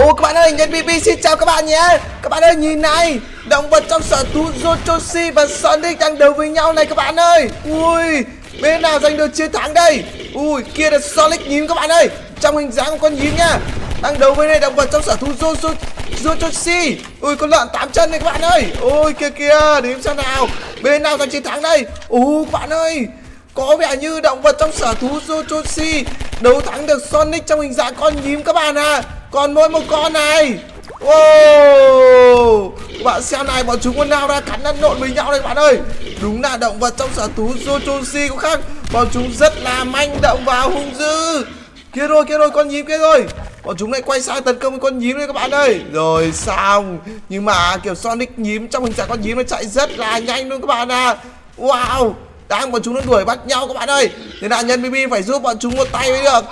Ô các bạn ơi, nhân BB xin chào các bạn nhé. Các bạn ơi nhìn này, động vật trong sở thú Jochoshi và Sonic đang đấu với nhau này các bạn ơi. Ui, bên nào giành được chiến thắng đây? Ui, kia là Sonic nhím các bạn ơi, trong hình dáng của con nhím nha. Đang đấu với này động vật trong sở thú Jochoshi. Ui, con lợn 8 chân này các bạn ơi. Ôi kia kìa, để xem nào, bên nào giành chiến thắng đây? Các bạn ơi, có vẻ như động vật trong sở thú Jochoshi đấu thắng được Sonic trong hình dạng con nhím các bạn à. Còn mỗi một con này. Wow, các bạn xem này, bọn chúng con nào ra cắn lẫn lộn với nhau đây các bạn ơi. Đúng là động vật trong sở thú Jochoshi cũng khác, bọn chúng rất là manh động và hung dữ. Kia rồi, con nhím kia rồi. Bọn chúng lại quay sang tấn công với con nhím đây các bạn ơi. Rồi xong. Nhưng mà kiểu Sonic nhím trong hình dạng con nhím nó chạy rất là nhanh luôn các bạn à. Wow, bọn chúng nó đuổi bắt nhau các bạn ơi. Thế là nhân BB phải giúp bọn chúng một tay mới được.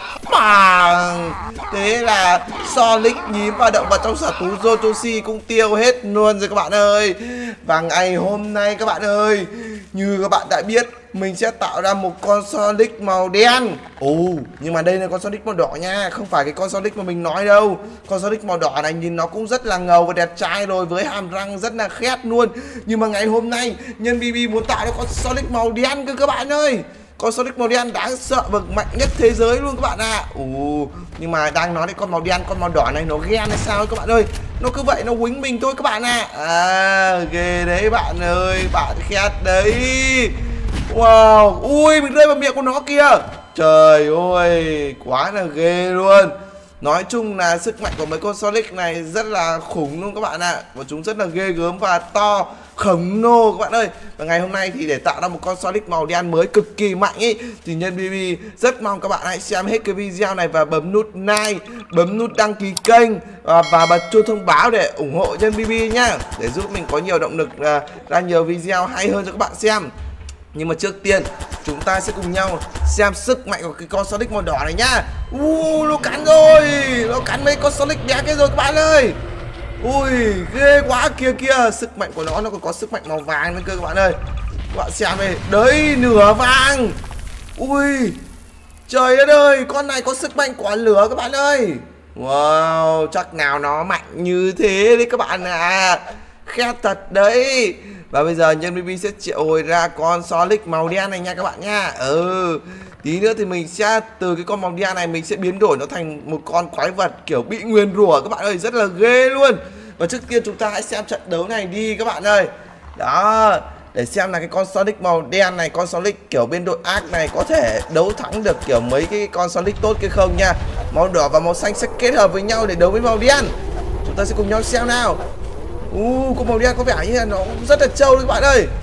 Thế là Sonic nhím và động vật trong sở thú Jochoshi cũng tiêu hết luôn rồi các bạn ơi. Và ngày hôm nay các bạn ơi, như các bạn đã biết, mình sẽ tạo ra một con Sonic màu đen. Nhưng mà đây là con Sonic màu đỏ nha, không phải cái con Sonic mà mình nói đâu. Con Sonic màu đỏ này nhìn nó cũng rất là ngầu và đẹp trai rồi, với hàm răng rất là khét luôn. Nhưng mà ngày hôm nay nhân BB muốn tạo ra con Sonic màu đen cơ các bạn ơi. Con Sonic màu đen đáng sợ và mạnh nhất thế giới luôn các bạn ạ. Nhưng mà đang nói đến con màu đen, con màu đỏ này nó ghen hay sao các bạn ơi. Nó cứ vậy nó quýnh mình thôi các bạn ạ. Ghê đấy bạn ơi, bạn khét đấy. Wow, ui mình rơi vào miệng của nó kìa. Trời ơi, quá là ghê luôn. Nói chung là sức mạnh của mấy con Sonic này rất là khủng luôn các bạn ạ. Và chúng rất là ghê gớm và to, khổng lồ các bạn ơi. Và ngày hôm nay thì để tạo ra một con Sonic màu đen mới cực kỳ mạnh ý, thì nhân BB rất mong các bạn hãy xem hết cái video này và bấm nút like, bấm nút đăng ký kênh và bật chuông thông báo để ủng hộ nhân BB nhá, để giúp mình có nhiều động lực ra nhiều video hay hơn cho các bạn xem. Nhưng mà trước tiên chúng ta sẽ cùng nhau xem sức mạnh của cái con Sonic màu đỏ này nhá. Nó cắn rồi, nó cắn mấy con Sonic bé kia rồi các bạn ơi. Ui ghê quá, kia sức mạnh của nó còn có sức mạnh màu vàng nữa cơ các bạn ơi. Các bạn xem đây, đấy lửa vàng. Ui trời đất ơi, con này có sức mạnh quả lửa các bạn ơi. Wow, chắc nào nó mạnh như thế đấy các bạn à. Khét thật đấy. Và bây giờ nhân BB sẽ triệu hồi ra con Sonic màu đen này nha các bạn nha. Tí nữa thì mình sẽ từ cái con màu đen này mình sẽ biến đổi nó thành một con quái vật kiểu bị nguyền rủa các bạn ơi, rất là ghê luôn. Và trước tiên chúng ta hãy xem trận đấu này đi các bạn ơi. Đó, để xem là cái con Sonic màu đen này, con Sonic kiểu bên đội ác này có thể đấu thắng được kiểu mấy cái con Sonic tốt kia không nha. Màu đỏ và màu xanh sẽ kết hợp với nhau để đấu với màu đen. Chúng ta sẽ cùng nhau xem nào. Con màu đen có vẻ như là nó rất là trâu đấy các bạn ơi.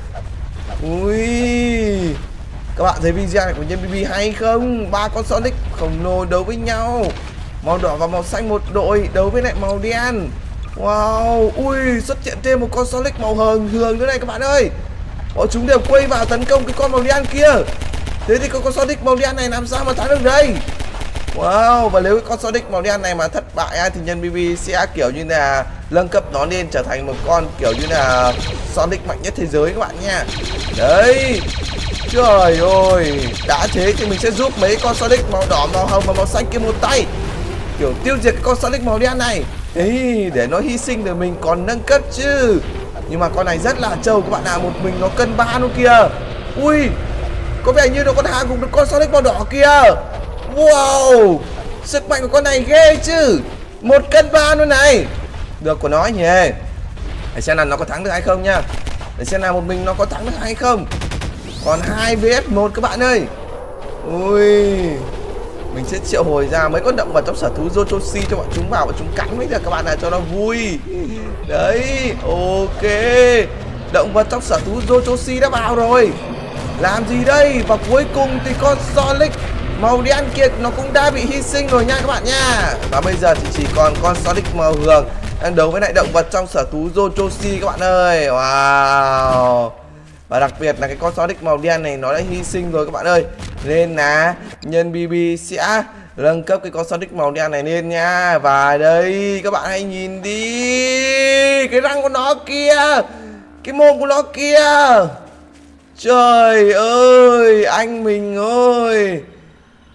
Ui, các bạn thấy video này của nhân BB hay không? 3 con Sonic khổng lồ đấu với nhau. Màu đỏ và màu xanh một đội đấu với lại màu đen. Wow, ui xuất hiện thêm một con Sonic màu hường nữa này các bạn ơi. Bọn chúng đều quay vào tấn công cái con màu đen kia. Thế thì con Sonic màu đen này làm sao mà thắng được đây? Wow, và nếu cái con Sonic màu đen này mà thất bại thì nhân BB sẽ kiểu như là nâng cấp nó lên trở thành một con kiểu như là Sonic mạnh nhất thế giới các bạn nha. Đấy, trời ơi, đã thế thì mình sẽ giúp mấy con Sonic màu đỏ, màu hồng và màu xanh kia một tay, kiểu tiêu diệt cái con Sonic màu đen này. Đấy, để nó hy sinh để mình còn nâng cấp chứ. Nhưng mà con này rất là trâu các bạn ạ, một mình nó cân 3 luôn kìa. Ui, có vẻ như nó còn hạ gục được con Sonic màu đỏ kia. Wow, sức mạnh của con này ghê chứ, 1 cân 3 luôn này. Được của nó nhỉ. Để xem là nó có thắng được hay không nha. Để xem nào một mình nó có thắng được hay không. Còn 2 vs 1 các bạn ơi. Ui, mình sẽ triệu hồi ra mấy con động vật trong sở thú Jochoshi cho bọn chúng vào, bọn chúng cắn với được các bạn này cho nó vui. Đấy, ok. Động vật trong sở thú Jochoshi đã vào rồi. Làm gì đây? Và cuối cùng thì con Sonic màu đen kia nó cũng đã bị hy sinh rồi nha các bạn nha. Và bây giờ thì chỉ còn con Sonic màu hường đang đấu với lại động vật trong sở thú Jochoshi các bạn ơi. Wow. Và đặc biệt là cái con Sonic màu đen này nó đã hy sinh rồi các bạn ơi. Nên là nhân BB sẽ nâng cấp cái con Sonic màu đen này lên nha. Và đây các bạn hãy nhìn đi, cái răng của nó kia, cái mồm của nó kia. Trời ơi, anh mình ơi.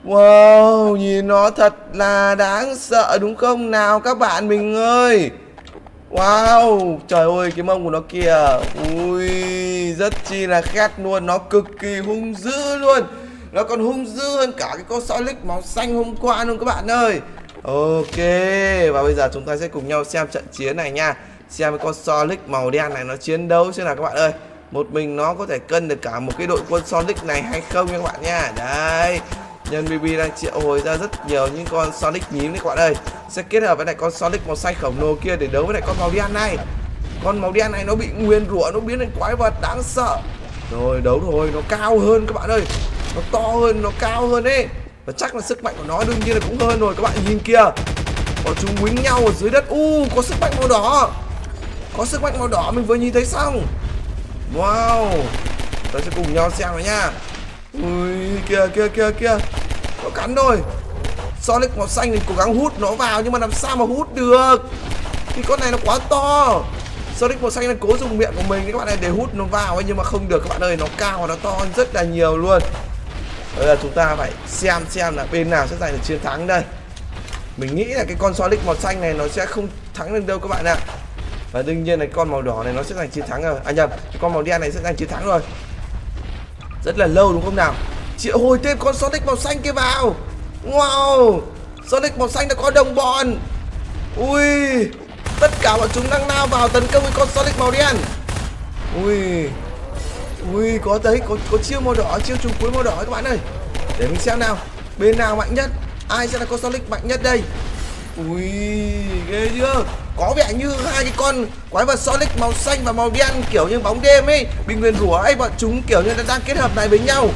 Wow, nhìn nó thật là đáng sợ đúng không nào các bạn mình ơi. Wow, trời ơi cái mông của nó kìa. Ui, rất chi là khét luôn. Nó cực kỳ hung dữ luôn. Nó còn hung dữ hơn cả cái con Solid màu xanh hôm qua luôn các bạn ơi. Ok, và bây giờ chúng ta sẽ cùng nhau xem trận chiến này nha. Xem cái con Solid màu đen này nó chiến đấu xem nào các bạn ơi. Một mình nó có thể cân được cả một cái đội quân Solid này hay không nha các bạn nha. Đấy, nhân BB đang triệu hồi ra rất nhiều những con Solid nhím đấy các bạn ơi. Sẽ kết hợp với lại con Solid màu xanh khổng lồ kia để đấu với lại con màu đen này. Con màu đen này nó bị nguyền rủa, nó biến thành quái vật đáng sợ. Rồi đấu rồi, nó cao hơn các bạn ơi. Nó to hơn, nó cao hơn ấy. Và chắc là sức mạnh của nó đương nhiên là cũng hơn rồi. Các bạn nhìn kìa, bọn chúng quýnh nhau ở dưới đất. Có sức mạnh màu đỏ. Có sức mạnh màu đỏ mình vừa nhìn thấy xong. Wow, ta sẽ cùng nhau xem rồi nha. Ui, kìa nó cắn rồi. Solid màu xanh thì cố gắng hút nó vào, nhưng mà làm sao mà hút được, thì con này nó quá to. Solid màu xanh là cố dùng miệng của mình các bạn này để hút nó vào ấy, nhưng mà không được các bạn ơi, nó cao và nó to hơn rất là nhiều luôn. Bây giờ chúng ta phải xem là bên nào sẽ giành được chiến thắng đây. Mình nghĩ là cái con Solid màu xanh này nó sẽ không thắng được đâu các bạn ạ. Và đương nhiên là con màu đỏ này nó sẽ giành chiến thắng rồi. À nhầm, con màu đen này sẽ giành chiến thắng rồi. Rất là lâu đúng không nào. Triệu hồi thêm con Solid màu xanh kia vào. Wow, Solid màu xanh đã có đồng bọn. Ui, tất cả bọn chúng đang lao vào tấn công với con Solid màu đen. Ui, có thấy có chiêu màu đỏ, chiêu trùng cuối màu đỏ các bạn ơi. Để mình xem nào, bên nào mạnh nhất, ai sẽ là con Solid mạnh nhất đây. Ui, ghê chưa. Có vẻ như hai cái con quái vật Solid màu xanh và màu đen kiểu như bóng đêm ấy, bị nguyền rủa ấy, bọn chúng kiểu như đang kết hợp lại với nhau.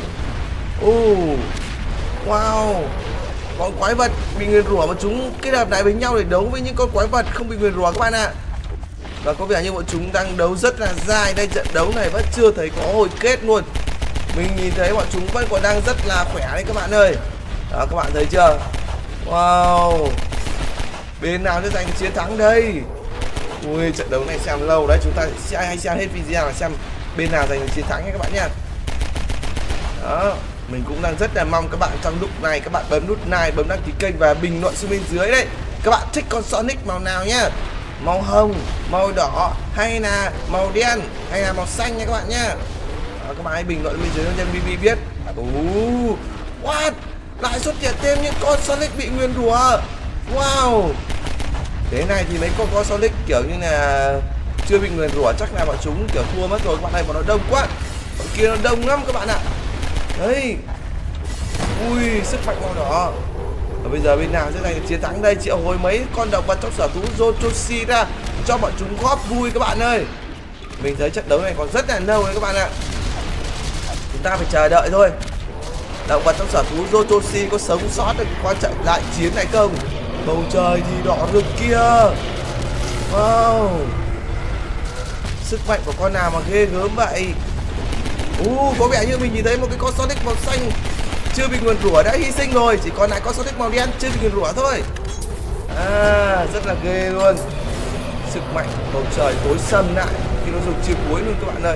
Wow, con quái vật bị nguyền rủa mà chúng kết hợp lại với nhau để đấu với những con quái vật không bị nguyền rủa các bạn ạ. Và có vẻ như bọn chúng đang đấu rất là dài. Đây, trận đấu này vẫn chưa thấy có hồi kết luôn. Mình nhìn thấy bọn chúng vẫn còn đang rất là khỏe đấy các bạn ơi. Đó, các bạn thấy chưa. Wow, bên nào sẽ giành được chiến thắng đây. Ui, trận đấu này xem lâu đấy. Chúng ta sẽ hay xem hết video là xem bên nào giành được chiến thắng nha các bạn nha. Đó, mình cũng đang rất là mong các bạn trong lúc này các bạn bấm nút like, bấm đăng ký kênh và bình luận xuống bên dưới đấy. Các bạn thích con Sonic màu nào nhá, màu hồng, màu đỏ hay là màu đen hay là màu xanh nha các bạn nhá. Đó, các bạn hãy bình luận bên dưới cho BB biết. What? Lại xuất hiện thêm những con Sonic bị nguyền rủa. Wow, thế này thì mấy con Sonic kiểu như là chưa bị nguyền rủa chắc là bọn chúng kiểu thua mất rồi các bạn này. Bọn nó đông quá, bọn kia nó đông lắm các bạn ạ. Đấy, ui, sức mạnh màu đỏ. Và bây giờ bên nào sẽ giành được chiến thắng đây. Triệu hồi mấy con động vật trong sở thú Jojoshi ra cho bọn chúng góp vui các bạn ơi. Mình thấy trận đấu này còn rất là lâu đấy các bạn ạ. Chúng ta phải chờ đợi thôi. Động vật trong sở thú Jojoshi có sống sót được qua trận đại chiến này không? Bầu trời thì đỏ rực kia. Wow, sức mạnh của con nào mà ghê gớm vậy. Có vẻ như mình nhìn thấy một cái con Sonic màu xanh chưa bị nguyền rủa đã hy sinh rồi, chỉ còn lại con Sonic màu đen chưa bị nguyền rủa thôi. Rất là ghê luôn. Sức mạnh bầu trời tối sầm lại khi nó dùng chiêu cuối luôn các bạn ơi.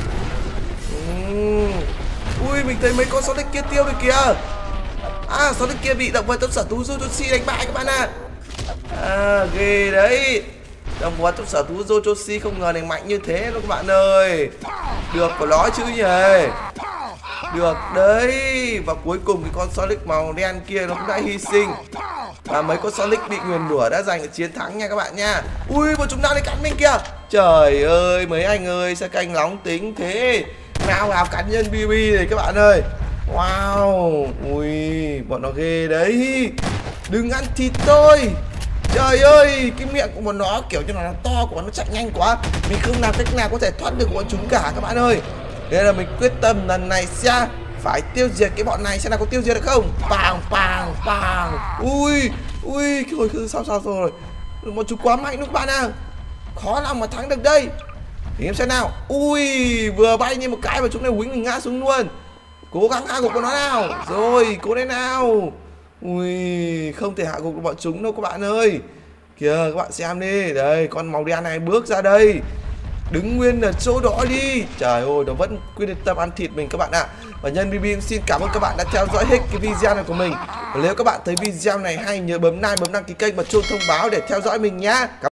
Ui, mình thấy mấy con Sonic kia tiêu rồi kìa. Sonic kia bị động vật trong sở thú Jojoshi đánh bại các bạn ạ. Ghê đấy. Động vật trong sở thú Jojoshi không ngờ này mạnh như thế đâu các bạn ơi. Được của nó chứ nhỉ. Được đấy. Và cuối cùng cái con Sonic màu đen kia nó cũng đã hy sinh. Và mấy con Sonic bị nguyền rủa đã giành được chiến thắng nha các bạn nha. Ui, bọn chúng đang đi cắn mình kìa. Trời ơi, mấy anh ơi, sao canh nóng tính thế. Nào vào cắn nhân BB này các bạn ơi. Wow, ui, bọn nó ghê đấy. Đừng ăn thịt tôi. Trời ơi, cái miệng của bọn nó kiểu như là nó to quá, nó chạy nhanh quá. Mình không làm cách nào có thể thoát được bọn chúng cả các bạn ơi. Nên là mình quyết tâm lần này sẽ phải tiêu diệt cái bọn này, xem nào có tiêu diệt được không. Bang. Ui, sao rồi. Bọn chúng quá mạnh luôn các bạn ạ. Khó lòng mà thắng được đây. Thì em xem nào. Ui, vừa bay như một cái mà chúng này quýnh mình ngã xuống luôn. Cố gắng hạ gục bọn nó nào. Rồi, cố lên nào. Ui, không thể hạ gục được bọn chúng đâu các bạn ơi. Kìa, các bạn xem đi. Đây, con màu đen này bước ra đây. Đứng nguyên ở chỗ đó đi. Trời ơi, nó vẫn quyết tâm ăn thịt mình các bạn ạ. Và nhân BB cũng xin cảm ơn các bạn đã theo dõi hết cái video này của mình. Và nếu các bạn thấy video này hay nhớ bấm like, bấm đăng ký kênh và chuông thông báo để theo dõi mình nhá.